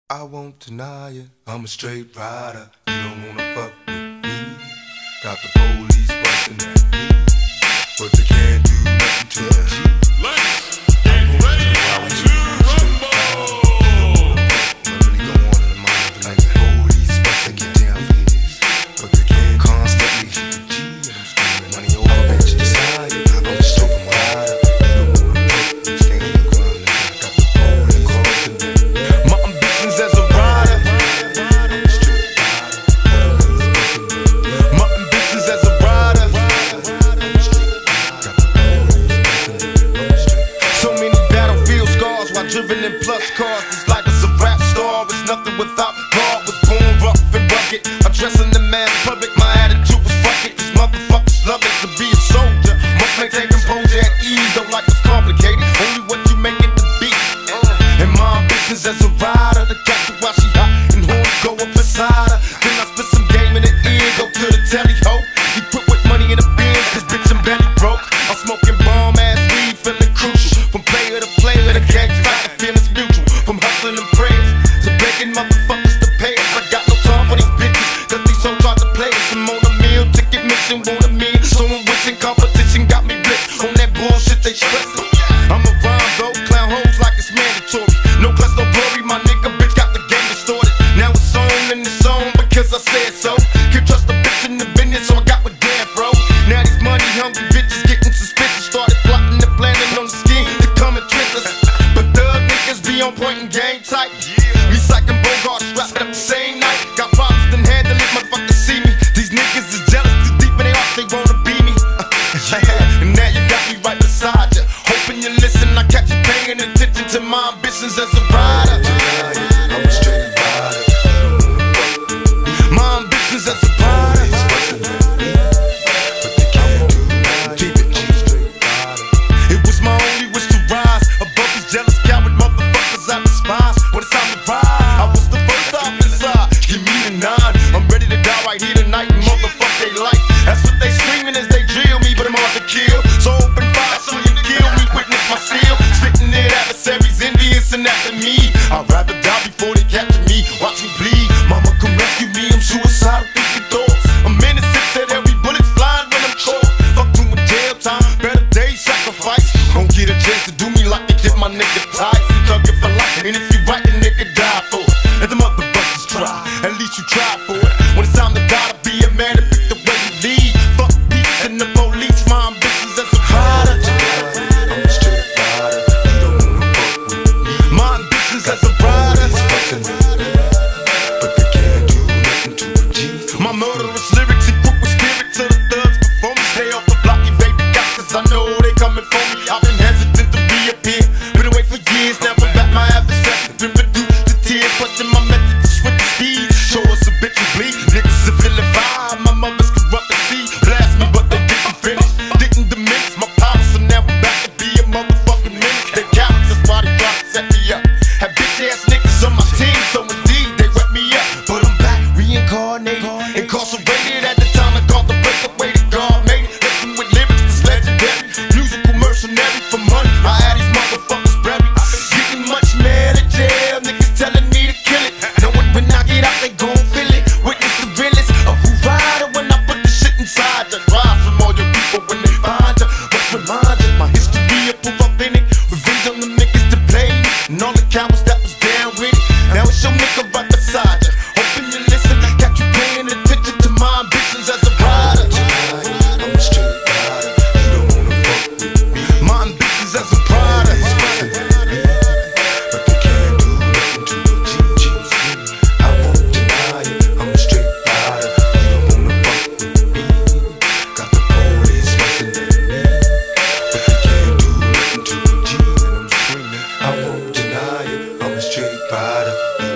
I won't deny it, I'm a straight rider. You don't wanna fuck with me. Got the police bustin' at me, but they can't do nothing to a G. Let's get ready to rumble! Really go on in the mind like the police bustin' get down for this, but they can't constantly shoot a G. And I'm screaming money over bitch inside. I'm just open rider. You don't wanna fuck with me, stand the ground. Got the police bustin' at me. My ambitions as a rider. I'm a straight rider. My ambitions as a rider. I'm a straight rider. Got the police bustin' at me. I'm a straight rider. So many battlefield scars while driven in plus cars. This life is a rap star. It's nothing without God. Was born rough and rugged. Addressing the mass public. My attitude was fuck it. These motherfuckers love it to be a soldier. Must maintain composure at ease. Though life is complicated. Only what you make it to be. And my ambitions as a rider, to catch her while she hot and horns go up inside her. Then I spit some game in the ear, go to the telly ho. You put with money in the bins, cause bitch I'm belly broke. I'm smoking bomb ass weed, feeling crucial. From player to player, the gang fight, the feelings mutual. From hustling and prayers to begging motherfuckers to pay us. I got no time for these bitches, cause these hoes hard to play us. I'm on a meal, ticket mission, want a meal. So I'm wishing competition got me blitzed on that bullshit they stressing. I'm a rhyme though, clown hoes like it's mandatory. No class, no glory, my nigga, bitch got the game distorted. Now it's on and it's on because I said so. Can't trust a bitch in the business, so I got with damn bro. Now these money hungry bitches getting suspicious. Started plotting and planning on the scheme to come and twist us. But thug niggas be on point and game tight. Me Psych and Bogart strapped up the same night. Got problems, then handle it, motherfuckers see me. These niggas is jealous, too deep in their heart, they wanna be me. And now you got me right beside you. Hoping you listen, I catch you paying attention to my ambitions as a rider. I'm a straight rider. My ambitions as a rider. But they can't do nothing. Keep it straight rider. It was my only wish to rise above these jealous coward motherfuckers I despise. When it's time to ride, I was the first off inside. Give me the 9. I'm ready to die right here tonight and motherfuck they life. That's what they screaming as they drill me, but I'm hard to kill. So open fire so you kill me, witness my steel. Spitting it adversaries, envious and after me. I'd rather die before they capture me. Watch me bleed, mama come rescue me. I'm suicidal, thinking thoughts. I'm innocent, said every bullet's flying when I'm caught. Fuck doing jail time, better days sacrifice. Don't get a chance to do me like they did my nigga tight. Thug it for life, and if you right, the nigga die for it. Let the motherfuckers try, at least you try for it. When it's time to die, to be a man and pick the way you lead. Fuck peace and the police, my ambitions as a rider. I'm a straight rider. You don't wanna fuck with me. My ambitions as a rider. But they can't do nothing to a G. My murderous lyrics equip with spirit to the thugs before me. Stay off the block, you baby got, cause I know they coming for me. I've been hesitant to reappear, been away for years. Now I'm back, my adversary been reduced to tears. Question my method to switch the speed. Show us a bitch and bleed. Niggas are feeling vibe. My mother's corrupt and see. Blast me, but they didn't finish. Didn't diminish my power, so now I'm back to be a motherfucking menace. They cowards, that's why they try to set me up. Had bitch ass niggas on my team, so indeed they wet me up. But I'm back, reincarnated, incarcerated at the time I called the breakaway to God made it. Listen with lyrics that's legendary, musical mercenary for money. I had these motherfuckers buried, getting much mad at jail. Niggas telling me to kill it, knowing when I get out they gon' feel it. Witness the realest of who rider when I put the shit inside you. Rise from all your people when they find you. But remind you, my history will prove authentic. Revenge on the niggas that played me, and all the cowards that was down with it. Now it's your nigga right beside you. Hoping you listen, got you paying attention to my ambitions as a rider. I'm a straight rider. You don't wanna fuck with me. My ambitions as a rider. But they can't do nothing to a G. I won't deny it. I'm a straight rider. You don't wanna fuck with me. Got the police bustin' at me, but they can't do nothing to a G. And I'm screaming. I won't deny it. I'm a straight rider.